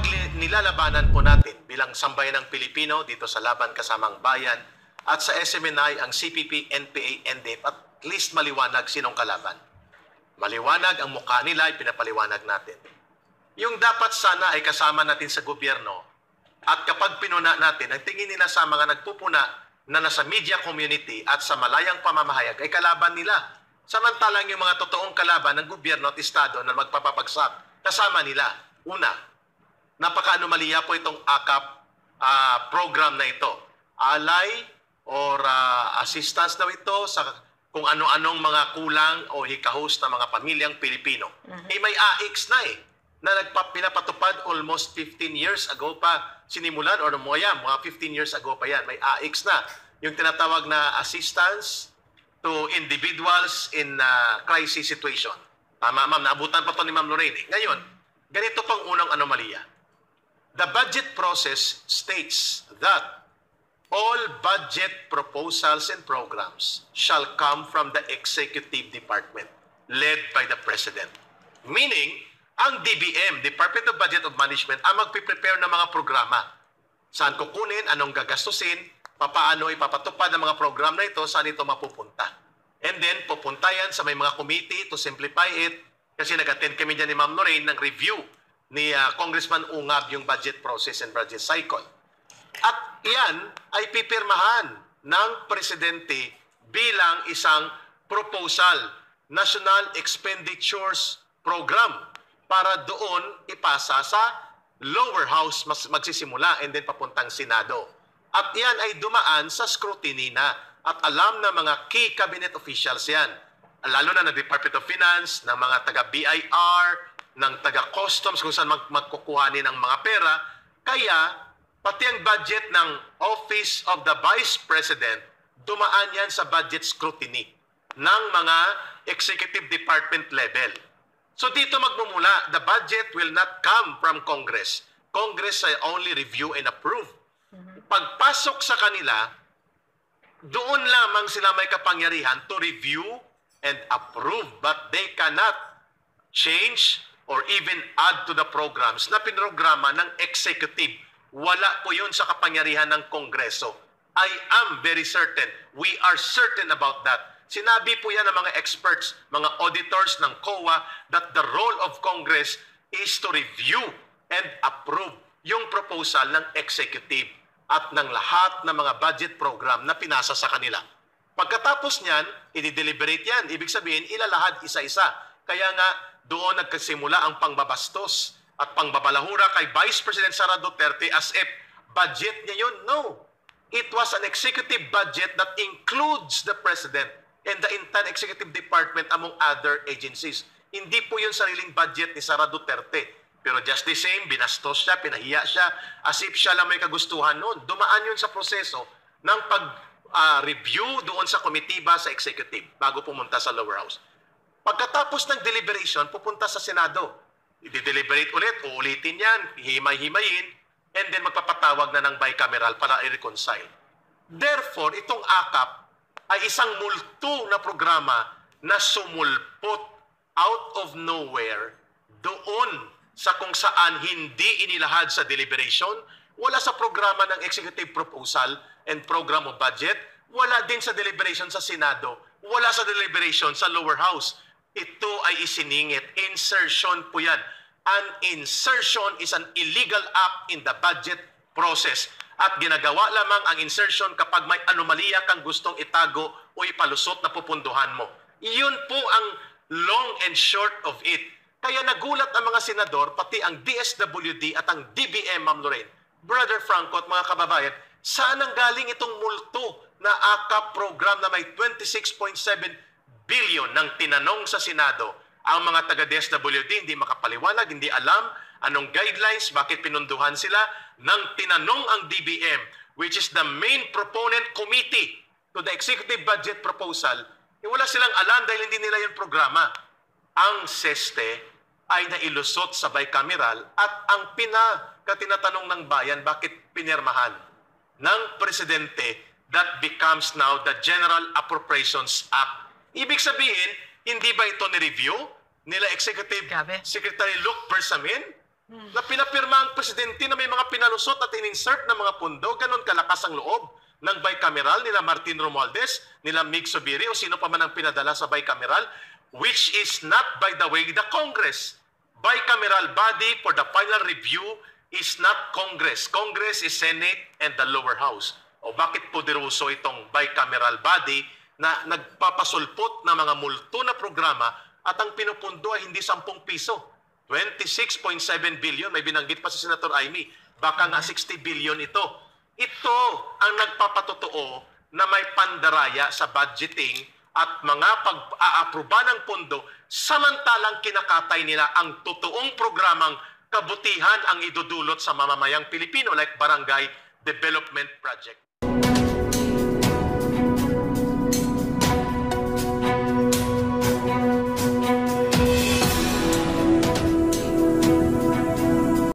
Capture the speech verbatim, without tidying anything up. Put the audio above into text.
nilalabanan po natin bilang sambayan ng Pilipino dito sa Laban Kasamang Bayan at sa S M N I, ang C P P, N P A, N D F, at least maliwanag sinong kalaban. Maliwanag ang mukha nila, ipinapaliwanag natin. Yung dapat sana ay kasama natin sa gobyerno at kapag pinuna natin, ang tingin nila sa mga nagpupuna na nasa media community at sa malayang pamamahayag ay kalaban nila. Samantalang yung mga totoong kalaban ng gobyerno at estado na magpapapagsak, kasama nila. Una, napaka-anomalya po itong A K A P uh, program na ito. Alay or uh, assistance daw ito sa kung ano-anong mga kulang o hikahos na mga pamilyang Pilipino. Uh-huh. Eh may A X na eh, na nagpapinapatupad almost fifteen years ago pa sinimulan or moya, mga fifteen years ago pa yan. May A X na. Yung tinatawag na assistance to individuals in uh, crisis situation. Tama, ma'am. Naabutan pa to ni Ma'am Lorraine. Ngayon, ganito pang unang anomalya. The budget process states that all budget proposals and programs shall come from the executive department led by the President. Meaning, ang D B M, Department of Budget of Management, ang magpiprepare ng mga programa. Saan kukunin, anong gagastusin, paano ipapatupad ang mga program na ito, saan ito mapupunta. And then, pupunta yan sa may mga committee to simplify it. Kasi nag-attend kami dyan ni Ma'am Lorraine ng review ni uh, Congressman Ungab yung budget process and budget cycle. At yan ay pipirmahan ng Presidente bilang isang proposal, National Expenditures Program, para doon ipasa sa lower house mas magsisimula and then papuntang Senado. At yan ay dumaan sa scrutiny na at alam na mga key cabinet officials yan. Lalo na ng Department of Finance, ng mga taga-B I R, ng taga-customs kung saan mag magkukuhanin ng mga pera. Kaya pati ang budget ng Office of the Vice President, dumaan yan sa budget scrutiny ng mga executive department level. So dito magmumula, the budget will not come from Congress. Congress ay only review and approve. Pagpasok sa kanila, doon lamang sila may kapangyarihan to review and approve, but they cannot change or even add to the programs na pinrograma ng executive. Wala po yun sa kapangyarihan ng Kongreso. I am very certain. We are certain about that. Sinabi po yan ng mga experts, mga auditors ng C O A, that the role of Congress is to review and approve yung proposal ng executive at ng lahat ng mga budget program na pinasa sa kanila. Pagkatapos niyan, i-deliberate yan. Ibig sabihin, ilalahad isa-isa. Kaya nga, doon nagkasimula ang pangbabastos at pangbabalahura kay Vice President Sara Duterte as if budget niya yun. No. It was an executive budget that includes the President and the entire executive department among other agencies. Hindi po yun sariling budget ni Sara Duterte. Pero just the same, binastos siya, pinahiya siya, as if siya lang may kagustuhan noon. Dumaan yun sa proseso ng pag-review uh, doon sa komitiba sa executive bago pumunta sa lower house. Pagkatapos ng deliberation, pupunta sa Senado. I-deliberate ulit, uulitin yan, himay-himayin, and then magpapatawag na ng bicameral para i-reconcile. Therefore, itong A K A P ay isang multo na programa na sumulpot out of nowhere doon sa kung saan hindi inilahad sa deliberation, wala sa programa ng executive proposal and program of budget, wala din sa deliberation sa Senado, wala sa deliberation sa lower house. Ito ay isiningit. Insertion po yan. An insertion is an illegal act in the budget process. At ginagawa lamang ang insertion kapag may anomalya kang gustong itago o ipalusot na pupunduhan mo. Iyon po ang long and short of it. Kaya nagulat ang mga senador, pati ang D S W D at ang D B M, Ma'am Lorraine, Brother Franco at mga kababayan, saan ang galing itong multo na A K A P program na may twenty-six point seven billion ng tinanong sa Senado? Ang mga taga-D S W D hindi makapaliwanag, hindi alam anong guidelines, bakit pinunduhan sila. Nang tinanong ang D B M, which is the main proponent committee to the executive budget proposal, eh, wala silang alam dahil hindi nila yung programa. Ang SESTE ay nailusot sa bicameral at ang pinakatinatanong ng bayan, bakit pinirmahan ng Presidente, that becomes now the General Appropriations Act. Ibig sabihin, hindi ba ito ni-review nila Executive Grabe. Secretary Luke Bersamin Na pinapirma ang presidente na may mga pinalusot at in-insert na mga pundo, ganun kalakas ang loob ng bicameral nila Martin Romualdez, nila Mig Zubiri o sino pa man ang pinadala sa bicameral, which is not, by the way, the Congress. Bicameral body for the final review is not Congress. Congress is Senate and the lower house. O bakit poderoso itong bicameral body na nagpapasulpot ng mga multo na programa at ang pinupundo ay hindi sampung piso. twenty-six point seven billion, may binanggit pa si Senator Amy, baka nga sixty billion ito. Ito ang nagpapatotoo na may pandaraya sa budgeting at mga pag-aaproba ng pondo samantalang kinakatay nila ang totoong programang kabutihan ang idudulot sa mamamayang Pilipino like Barangay Development Project.